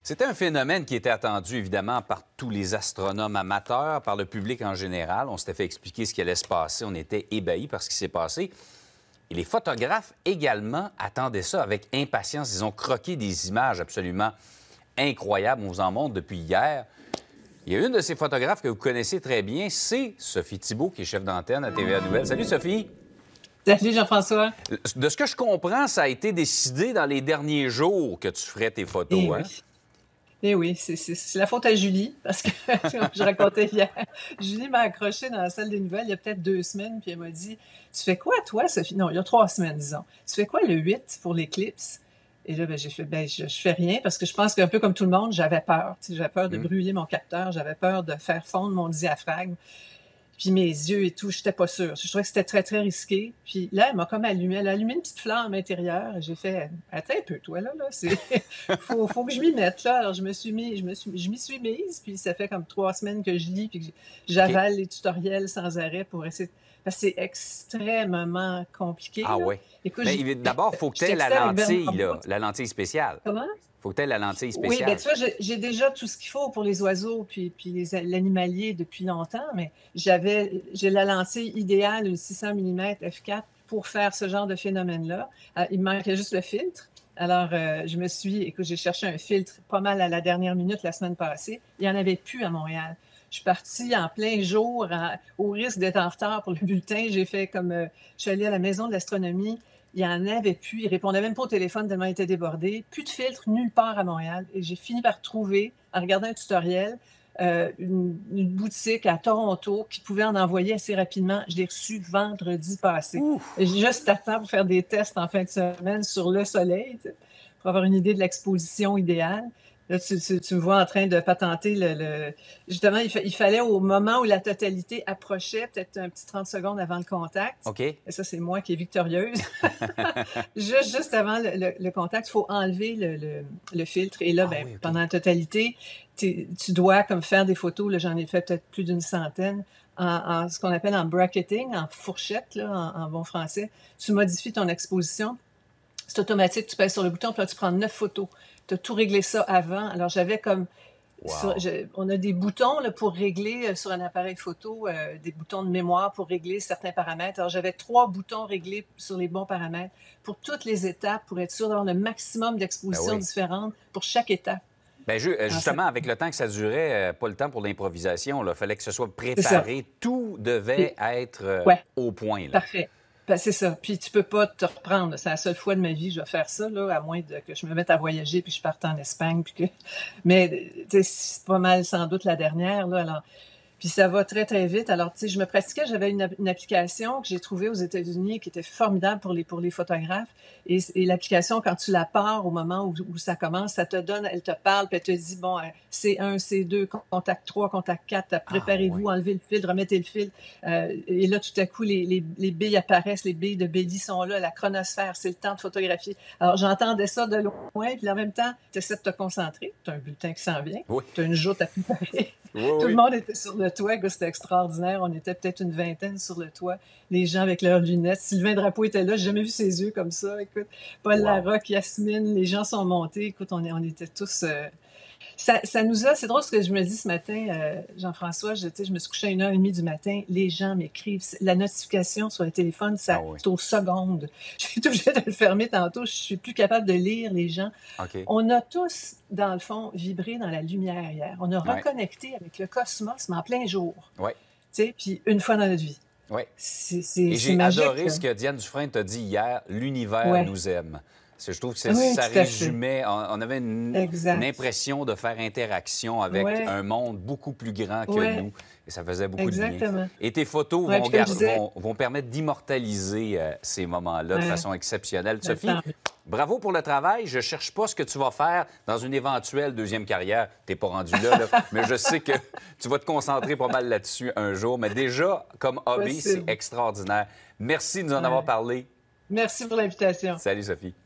C'était un phénomène qui était attendu, évidemment, par tous les astronomes amateurs, par le public en général. On s'était fait expliquer ce qui allait se passer. On était ébahis par ce qui s'est passé. Et les photographes également attendaient ça avec impatience. Ils ont croqué des images absolument incroyables. On vous en montre depuis hier. Il y a une de ces photographes que vous connaissez très bien, c'est Sophie Thibault, qui est chef d'antenne à TVA Nouvelles. Salut, Sophie! Salut, Jean-François! De ce que je comprends, ça a été décidé dans les derniers jours que tu ferais tes photos, Eh hein? oui. Eh oui, c'est la faute à Julie, parce que, comme je racontais hier, Julie m'a accroché dans la salle des nouvelles il y a peut-être 2 semaines, puis elle m'a dit « Tu fais quoi, toi, Sophie? » Non, il y a 3 semaines, disons. « Tu fais quoi le 8 pour l'éclipse? » Et là, j'ai fait « je fais rien, parce que je pense qu'un peu comme tout le monde, j'avais peur. J'avais peur de brûler mon capteur, j'avais peur de faire fondre mon diaphragme. Puis mes yeux et tout, j'étais pas sûre. Je trouvais que c'était très, très risqué. Puis là, elle m'a comme allumé. Elle a allumé une petite flamme intérieure. J'ai fait, attends un peu, toi, là, faut que je m'y mette, là. Alors, je m'y suis mise. Puis ça fait comme 3 semaines que je lis, puis que j'avale les tutoriels sans arrêt pour essayer. Parce que c'est extrêmement compliqué. Ah là. oui. Écoute, Mais d'abord, il faut que tu aies la lentille, là, la lentille spéciale. Comment? Il faut que tu aies la lentille Oui, spéciale. bien, tu vois, j'ai déjà tout ce qu'il faut pour les oiseaux puis l'animalier depuis longtemps, mais j'ai la lentille idéale, une 600 mm f4 pour faire ce genre de phénomène-là. Il me manquait juste le filtre. Alors, écoute, j'ai cherché un filtre pas mal à la dernière minute la semaine passée. Il n'y en avait plus à Montréal. Je suis partie en plein jour, au risque d'être en retard pour le bulletin. J'ai fait comme, je suis allée à la Maison de l'astronomie. Il n'y en avait plus. Il répondait même pas au téléphone tellement il était débordé. Plus de filtre nulle part à Montréal. Et j'ai fini par trouver, en regardant un tutoriel, une boutique à Toronto qui pouvait en envoyer assez rapidement. Je l'ai reçu vendredi passé. J'ai juste à temps pour faire des tests en fin de semaine sur le soleil, pour avoir une idée de l'exposition idéale. Là, tu me vois en train de patenter Justement, il fallait, au moment où la totalité approchait, peut-être un petit 30 secondes avant le contact. OK. Et ça, c'est moi qui est victorieuse. juste avant le contact, il faut enlever le filtre. Et là, oui, OK. pendant la totalité, tu dois comme faire des photos. Là, j'en ai fait peut-être plus d'une centaine. En ce qu'on appelle en bracketing, en fourchette, là, en bon français. Tu modifies ton exposition. C'est automatique, tu pèses sur le bouton, puis là, tu prends 9 photos. Tu as tout réglé ça avant. Alors, j'avais comme... Wow. On a des boutons là, pour régler sur un appareil photo, des boutons de mémoire pour régler certains paramètres. Alors, j'avais 3 boutons réglés sur les bons paramètres pour toutes les étapes, pour être sûr d'avoir le maximum d'expositions différentes pour chaque étape. Bien, justement, avec le temps que ça durait, pas le temps pour l'improvisation. Il fallait que ce soit préparé. Tout devait être au point. Là. Parfait. Ben, c'est ça. Puis tu peux pas te reprendre. C'est la seule fois de ma vie que je vais faire ça, là, à moins que je me mette à voyager puis je parte en Espagne. Mais c'est pas mal sans doute la dernière. Là, alors... Puis ça va très, très vite. Alors, tu sais, je me pratiquais, j'avais une application que j'ai trouvée aux États-Unis qui était formidable pour les photographes. Et l'application, quand tu la pars au moment où ça commence, ça te donne, elle te parle, puis elle te dit, bon, C1, C2, contact 3, contact 4, préparez-vous, enlevez le fil, remettez le fil. Et là, tout à coup, les billes apparaissent, les billes de Béli sont là, la chronosphère, c'est le temps de photographier. Alors, j'entendais ça de loin, puis en même temps, tu essaies de te concentrer. Tu as un bulletin qui s'en vient, tu as une joute à préparer. Tout le monde était sur le toit, c'était extraordinaire. On était peut-être une vingtaine sur le toit. Les gens avec leurs lunettes. Sylvain Drapeau était là. J'ai jamais vu ses yeux comme ça. Écoute, Paul Larocque, Yasmine, les gens sont montés. Écoute, on était tous... Ça nous a... C'est drôle ce que je me dis ce matin, Jean-François. Je me suis couchée à 1h30 du matin. Les gens m'écrivent. La notification sur le téléphone, c'est aux secondes. J'ai été obligée de le fermer tantôt. Je suis plus capable de lire les gens. Okay. On a tous, dans le fond, vibré dans la lumière hier. On a reconnecté avec le cosmos, mais en plein jour. Oui. Tu sais, puis une fois dans notre vie. Oui. C'est j'ai magique, adoré ce que Diane Dufresne t'a dit hier. L'univers nous aime. Je trouve que ça résumait. On avait une impression de faire interaction avec un monde beaucoup plus grand que nous. Et ça faisait beaucoup de bien. Et tes photos vont permettre d'immortaliser ces moments-là de façon exceptionnelle. Sophie, bravo pour le travail. Je ne cherche pas ce que tu vas faire dans une éventuelle deuxième carrière. Tu n'es pas rendu là, mais je sais que tu vas te concentrer pas mal là-dessus un jour. Mais déjà, comme hobby, c'est extraordinaire. Merci de nous en avoir parlé. Merci pour l'invitation. Salut, Sophie.